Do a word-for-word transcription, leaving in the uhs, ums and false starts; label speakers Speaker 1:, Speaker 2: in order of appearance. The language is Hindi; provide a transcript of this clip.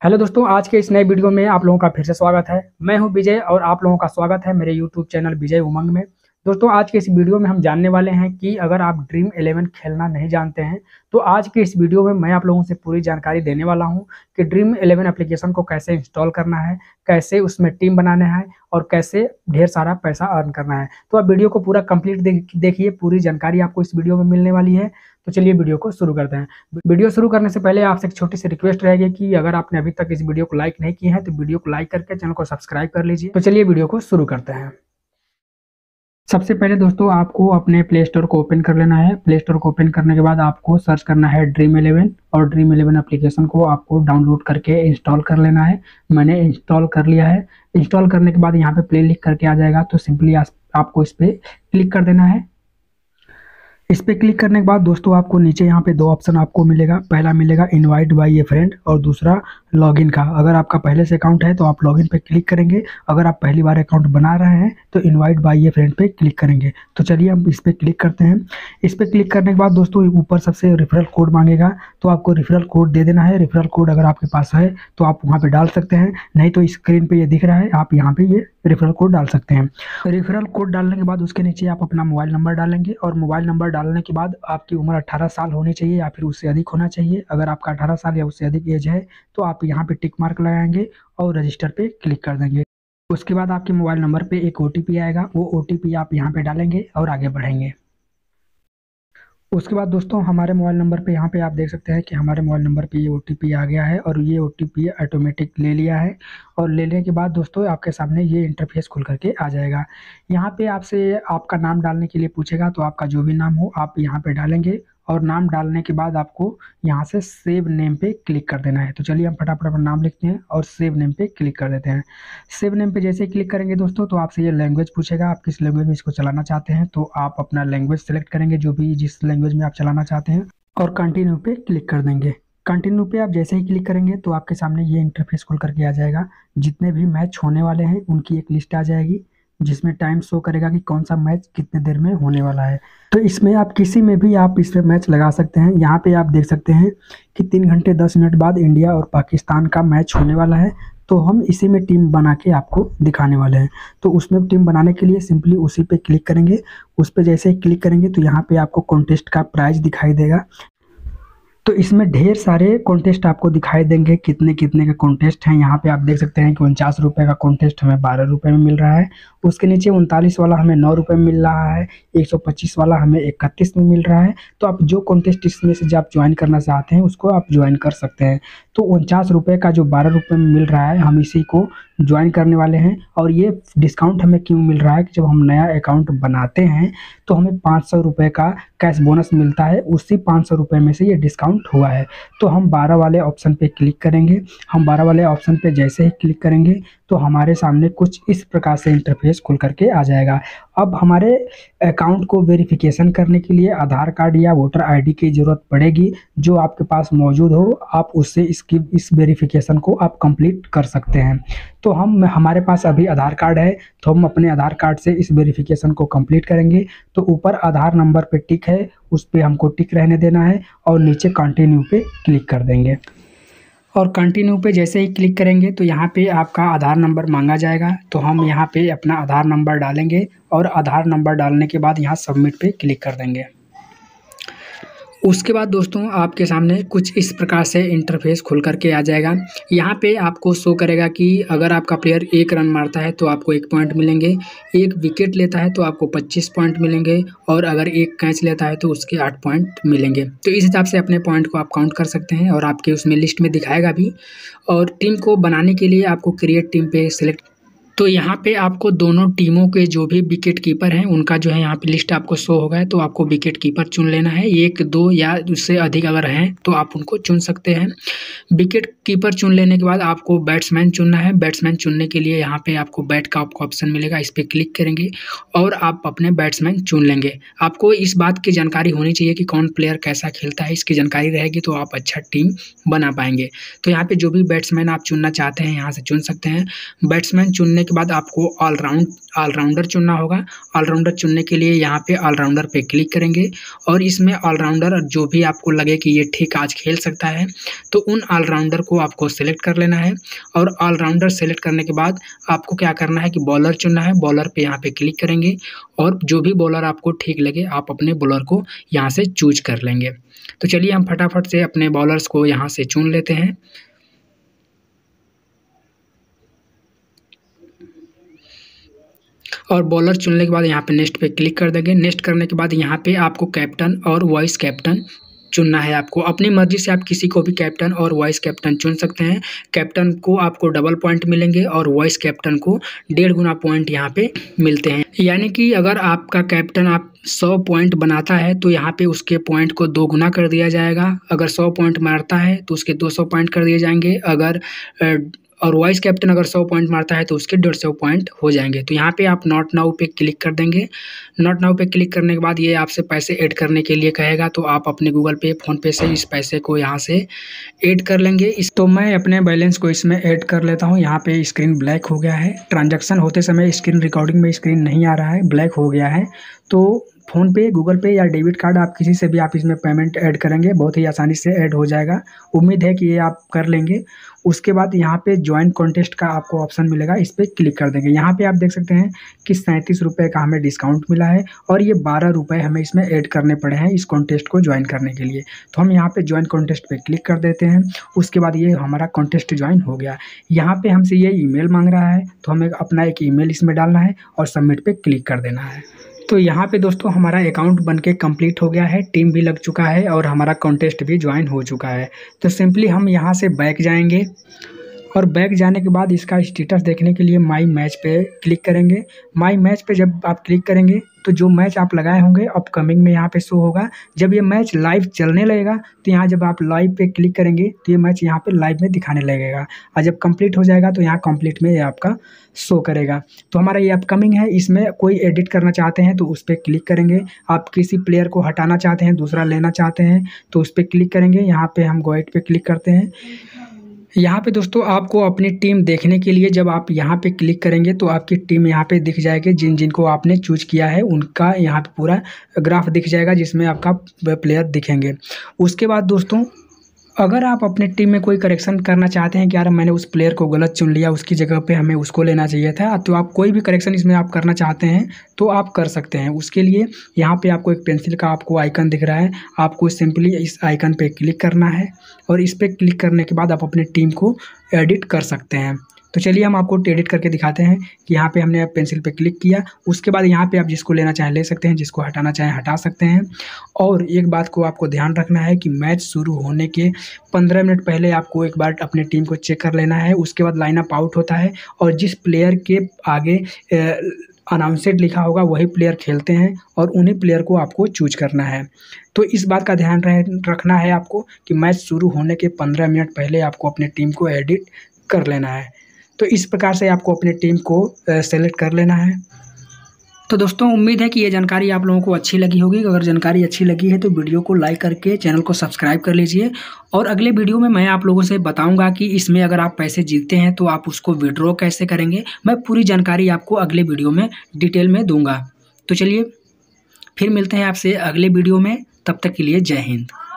Speaker 1: हेलो दोस्तों, आज के इस नए वीडियो में आप लोगों का फिर से स्वागत है। मैं हूं विजय और आप लोगों का स्वागत है मेरे यूट्यूब चैनल विजय उमंग में। दोस्तों, आज के इस वीडियो में हम जानने वाले हैं कि अगर आप ड्रीम इलेवन खेलना नहीं जानते हैं तो आज के इस वीडियो में मैं आप लोगों से पूरी जानकारी देने वाला हूं कि ड्रीम इलेवन एप्लीकेशन को कैसे इंस्टॉल करना है, कैसे उसमें टीम बनाना है और कैसे ढेर सारा पैसा अर्न करना है। तो आप वीडियो को पूरा कंप्लीट देखिए, पूरी जानकारी आपको इस वीडियो में मिलने वाली है। तो चलिए वीडियो को शुरू करते हैं। वीडियो शुरू करने से पहले आपसे एक छोटी सी रिक्वेस्ट रहेगी कि अगर आपने अभी तक इस वीडियो को लाइक नहीं किया है तो वीडियो को लाइक करके चैनल को सब्सक्राइब कर लीजिए। तो चलिए वीडियो को शुरू करते हैं। सबसे पहले दोस्तों आपको अपने प्ले स्टोर को ओपन कर लेना है। प्ले स्टोर को ओपन करने के बाद आपको सर्च करना है ड्रीम इलेवन और ड्रीम इलेवन एप्लीकेशन को आपको डाउनलोड करके इंस्टॉल कर लेना है। मैंने इंस्टॉल कर लिया है। इंस्टॉल करने के बाद यहाँ पे प्ले लिख करके आ जाएगा, तो सिंपली आपको इस पर क्लिक कर देना है। इस पर क्लिक करने के बाद दोस्तों आपको नीचे यहाँ पे दो ऑप्शन आपको मिलेगा। पहला मिलेगा इनवाइट बाय ए फ्रेंड और दूसरा लॉगिन का। अगर आपका पहले से अकाउंट है तो आप लॉगिन पे क्लिक करेंगे, अगर आप पहली बार अकाउंट बना रहे हैं तो इनवाइट बाय ए फ्रेंड पे क्लिक करेंगे। तो चलिए हम इस पर क्लिक करते हैं। इस पर क्लिक करने के बाद दोस्तों ऊपर सबसे रेफरल कोड मांगेगा, तो आपको रेफरल कोड दे देना है। रेफरल कोड अगर आपके पास है तो आप वहाँ पर डाल सकते हैं, नहीं तो स्क्रीन पर ये दिख रहा है, आप यहाँ पर ये रेफरल कोड डाल सकते हैं। रेफरल कोड डालने के बाद उसके नीचे आप अपना मोबाइल नंबर डालेंगे और मोबाइल नंबर डालने के बाद आपकी उम्र अठारह साल होनी चाहिए या फिर उससे अधिक होना चाहिए। अगर आपका अठारह साल या उससे अधिक एज है तो आप यहाँ पे टिक मार्क लगाएंगे और रजिस्टर पे क्लिक कर देंगे। उसके बाद आपके मोबाइल नंबर पे एक ओटीपी आएगा, वो ओटीपी आप यहाँ पे डालेंगे और आगे बढ़ेंगे। उसके बाद दोस्तों हमारे मोबाइल नंबर पे यहाँ पे आप देख सकते हैं कि हमारे मोबाइल नंबर पे ये ओटीपी आ गया है और ये ओटीपी ऑटोमेटिक ले लिया है। और लेने के बाद दोस्तों आपके सामने ये इंटरफेस खुल करके आ जाएगा। यहाँ पे आपसे आपका नाम डालने के लिए पूछेगा, तो आपका जो भी नाम हो आप यहाँ पे डालेंगे और नाम डालने के बाद आपको यहाँ से सेव नेम पे क्लिक कर देना है। तो चलिए हम फटाफट अपना नाम लिखते हैं और सेव नेम पे क्लिक कर देते हैं। सेव नेम पे जैसे ही क्लिक करेंगे दोस्तों तो आपसे ये लैंग्वेज पूछेगा, आप किस लैंग्वेज में इसको चलाना चाहते हैं। तो आप अपना लैंग्वेज सेलेक्ट करेंगे, जो भी जिस लैंग्वेज में आप चलाना चाहते हैं, और कंटिन्यू पे क्लिक कर देंगे। कंटिन्यू पे आप जैसे ही क्लिक करेंगे तो आपके सामने ये इंटरफेस खुल करके आ जाएगा। जितने भी मैच होने वाले हैं उनकी एक लिस्ट आ जाएगी, जिसमें टाइम शो करेगा कि कौन सा मैच कितने देर में होने वाला है। तो इसमें आप किसी में भी आप इस पे मैच लगा सकते हैं। यहाँ पे आप देख सकते हैं कि तीन घंटे दस मिनट बाद इंडिया और पाकिस्तान का मैच होने वाला है, तो हम इसी में टीम बना के आपको दिखाने वाले हैं। तो उसमें टीम बनाने के लिए सिंपली उसी पे क्लिक करेंगे। उस पर जैसे ही क्लिक करेंगे तो यहाँ पे आपको कॉन्टेस्ट का प्राइस दिखाई देगा। तो इसमें ढेर सारे कॉन्टेस्ट आपको दिखाई देंगे, कितने कितने का कॉन्टेस्ट हैं। यहाँ पे आप देख सकते हैं कि उनचास रुपये का कॉन्टेस्ट हमें बारह रुपये में मिल रहा है। उसके नीचे उनतालीस वाला हमें नौ रुपये में मिल रहा है। एक सौ पच्चीस वाला हमें इकतीस में मिल रहा है। तो आप जो कॉन्टेस्ट इसमें से जब आप ज्वाइन करना चाहते हैं उसको आप ज्वाइन कर सकते हैं। तो उनचास रुपये का जो बारह रुपये में मिल रहा है हम इसी को ज्वाइन करने वाले हैं। और ये डिस्काउंट हमें क्यों मिल रहा है कि जब हम नया अकाउंट बनाते हैं तो हमें पाँच सौ रुपये का कैश बोनस मिलता है, उसी पाँच सौ रुपये में से ये डिस्काउंट हुआ है। तो हम बारह वाले ऑप्शन पे क्लिक करेंगे। हम बारह वाले ऑप्शन पे जैसे ही क्लिक करेंगे तो हमारे सामने कुछ इस प्रकार से इंटरफेस खुल करके आ जाएगा। अब हमारे अकाउंट को वेरिफिकेशन करने के लिए आधार कार्ड या वोटर आईडी की ज़रूरत पड़ेगी। जो आपके पास मौजूद हो आप उससे इसकी इस वेरिफिकेशन को आप कंप्लीट कर सकते हैं। तो हम हमारे पास अभी आधार कार्ड है तो हम अपने आधार कार्ड से इस वेरिफिकेशन को कंप्लीट करेंगे। तो ऊपर आधार नंबर पे टिक है, उस पर हमको टिक रहने देना है और नीचे कंटिन्यू पे क्लिक कर देंगे। और कंटिन्यू पे जैसे ही क्लिक करेंगे तो यहाँ पे आपका आधार नंबर मांगा जाएगा। तो हम यहाँ पे अपना आधार नंबर डालेंगे और आधार नंबर डालने के बाद यहाँ सबमिट पे क्लिक कर देंगे। उसके बाद दोस्तों आपके सामने कुछ इस प्रकार से इंटरफेस खुल करके आ जाएगा। यहाँ पे आपको शो करेगा कि अगर आपका प्लेयर एक रन मारता है तो आपको एक पॉइंट मिलेंगे, एक विकेट लेता है तो आपको पच्चीस पॉइंट मिलेंगे और अगर एक कैच लेता है तो उसके आठ पॉइंट मिलेंगे। तो इस हिसाब से अपने पॉइंट को आप काउंट कर सकते हैं और आपके उसमें लिस्ट में दिखाएगा भी। और टीम को बनाने के लिए आपको क्रिएट टीम पे सिलेक्ट, तो यहाँ पे आपको दोनों टीमों के जो भी विकेट कीपर हैं उनका जो है यहाँ पे लिस्ट आपको शो होगा। तो आपको विकेट कीपर चुन लेना है, एक दो या उससे अधिक अगर हैं तो आप उनको चुन सकते हैं। विकेट कीपर चुन लेने के बाद आपको बैट्समैन चुनना है। बैट्समैन चुनने के लिए यहाँ पे आपको बैट का आपको ऑप्शन मिलेगा, इस पर क्लिक करेंगे और आप अपने बैट्समैन चुन लेंगे। आपको इस बात की जानकारी होनी चाहिए कि कौन प्लेयर कैसा खेलता है, इसकी जानकारी रहेगी तो आप अच्छा टीम बना पाएंगे। तो यहाँ पे जो भी बैट्समैन आप चुनना चाहते हैं यहाँ से चुन सकते हैं। बैट्समैन चुनने के बाद आपको ऑलराउंड ऑलराउंडर चुनना होगा। ऑलराउंडर चुनने के लिए यहाँ पे ऑलराउंडर पे क्लिक करेंगे और इसमें ऑलराउंडर जो भी आपको लगे कि ये ठीक आज खेल सकता है तो उन ऑलराउंडर को आपको सेलेक्ट कर लेना है। और ऑलराउंडर सेलेक्ट करने के बाद आपको क्या करना है कि बॉलर चुनना है। बॉलर पे यहाँ पे क्लिक करेंगे और जो भी बॉलर आपको ठीक लगे आप अपने बॉलर को यहाँ से चूज कर लेंगे। तो चलिए हम फटाफट से अपने बॉलर्स को यहाँ से चुन लेते हैं। और बॉलर चुनने के बाद यहाँ पे नेक्स्ट पे क्लिक कर देंगे। नेक्स्ट करने के बाद यहाँ पे आपको कैप्टन और वाइस कैप्टन चुनना है। आपको अपनी मर्जी से आप किसी को भी कैप्टन और वाइस कैप्टन चुन सकते हैं। कैप्टन को आपको डबल पॉइंट मिलेंगे और वाइस कैप्टन को डेढ़ गुना पॉइंट यहाँ पे मिलते हैं। यानी कि अगर आपका कैप्टन आप सौ पॉइंट बनाता है तो यहाँ पे उसके पॉइंट को दो गुना कर दिया जाएगा। अगर सौ पॉइंट मारता है तो उसके दो सौ पॉइंट कर दिए जाएंगे। अगर और वाइस कैप्टन अगर सौ पॉइंट मारता है तो उसके डेढ़ सौ पॉइंट हो जाएंगे। तो यहाँ पे आप नॉट नाउ पे क्लिक कर देंगे। नॉट नाउ पे क्लिक करने के बाद ये आपसे पैसे ऐड करने के लिए कहेगा तो आप अपने गूगल पे फ़ोन पे से इस पैसे को यहाँ से ऐड कर लेंगे। इस तो मैं अपने बैलेंस को इसमें ऐड कर लेता हूँ। यहाँ पे स्क्रीन ब्लैक हो गया है। ट्रांजैक्शन होते समय स्क्रीन रिकॉर्डिंग में स्क्रीन नहीं आ रहा है, ब्लैक हो गया है। तो फ़ोन पे, गूगल पे या डेबिट कार्ड आप किसी से भी आप इसमें पेमेंट ऐड करेंगे, बहुत ही आसानी से ऐड हो जाएगा। उम्मीद है कि ये आप कर लेंगे। उसके बाद यहाँ पे ज्वाइन कॉन्टेस्ट का आपको ऑप्शन मिलेगा, इस पर क्लिक कर देंगे। यहाँ पे आप देख सकते हैं कि सैंतीस रुपये का हमें डिस्काउंट मिला है और ये बारह रुपये हमें इसमें ऐड करने पड़े हैं इस कॉन्टेस्ट को ज्वाइन करने के लिए। तो हम यहाँ पे ज्वाइन कॉन्टेस्ट पे क्लिक कर देते हैं। उसके बाद ये हमारा कॉन्टेस्ट ज्वाइन हो गया। यहाँ पे हमसे ये ईमेल मांग रहा है तो हमें अपना एक ईमेल इसमें डालना है और सबमिट पे क्लिक कर देना है। तो यहाँ पे दोस्तों हमारा अकाउंट बनके कंप्लीट हो गया है, टीम भी लग चुका है और हमारा कॉन्टेस्ट भी ज्वाइन हो चुका है। तो सिंपली हम यहाँ से बैक जाएंगे और बैक जाने के बाद इसका स्टेटस देखने के लिए माई मैच पे क्लिक करेंगे। माई मैच पे जब आप क्लिक करेंगे तो जो मैच आप लगाए होंगे अपकमिंग में यहाँ पे शो होगा। जब ये मैच लाइव चलने लगेगा तो यहाँ जब आप लाइव पे क्लिक करेंगे तो ये मैच यहाँ पे लाइव में दिखाने लगेगा और जब कंप्लीट हो जाएगा तो यहाँ कंप्लीट में ये आपका शो करेगा। तो हमारा ये अपकमिंग है, इसमें कोई एडिट करना चाहते हैं तो उस पर क्लिक करेंगे। आप किसी प्लेयर को हटाना चाहते हैं, दूसरा लेना चाहते हैं तो उस पर क्लिक करेंगे। यहाँ पर हम गो एट पे क्लिक करते हैं। यहाँ पे दोस्तों आपको अपनी टीम देखने के लिए जब आप यहाँ पे क्लिक करेंगे तो आपकी टीम यहाँ पे दिख जाएगी। जिन जिनको आपने चूज किया है उनका यहाँ पे पूरा ग्राफ दिख जाएगा जिसमें आपका प्लेयर दिखेंगे। उसके बाद दोस्तों अगर आप अपने टीम में कोई करेक्शन करना चाहते हैं कि यार मैंने उस प्लेयर को गलत चुन लिया, उसकी जगह पे हमें उसको लेना चाहिए था, तो आप कोई भी करेक्शन इसमें आप करना चाहते हैं तो आप कर सकते हैं। उसके लिए यहाँ पे आपको एक पेंसिल का आपको आइकन दिख रहा है, आपको सिंपली इस आइकन पे क्लिक करना है और इस पर क्लिक करने के बाद आप अपने टीम को एडिट कर सकते हैं। तो चलिए हम आपको एडिट करके दिखाते हैं कि यहाँ पे हमने पेंसिल पे क्लिक किया। उसके बाद यहाँ पे आप जिसको लेना चाहें ले सकते हैं, जिसको हटाना चाहें हटा सकते हैं। और एक बात को आपको ध्यान रखना है कि मैच शुरू होने के पंद्रह मिनट पहले आपको एक बार अपनी टीम को चेक कर लेना है। उसके बाद लाइन अप आउट होता है और जिस प्लेयर के आगे अनाउंसेड लिखा होगा वही प्लेयर खेलते हैं और उन्हीं प्लेयर को आपको चूज करना है। तो इस बात का ध्यान रखना है आपको कि मैच शुरू होने के पंद्रह मिनट पहले आपको अपनी टीम को एडिट कर लेना है। तो इस प्रकार से आपको अपनी टीम को सेलेक्ट कर लेना है। तो दोस्तों उम्मीद है कि ये जानकारी आप लोगों को अच्छी लगी होगी। अगर जानकारी अच्छी लगी है तो वीडियो को लाइक करके चैनल को सब्सक्राइब कर लीजिए। और अगले वीडियो में मैं आप लोगों से बताऊंगा कि इसमें अगर आप पैसे जीतते हैं तो आप उसको विड्रॉ कैसे करेंगे। मैं पूरी जानकारी आपको अगले वीडियो में डिटेल में दूंगा। तो चलिए फिर मिलते हैं आपसे अगले वीडियो में, तब तक के लिए जय हिंद।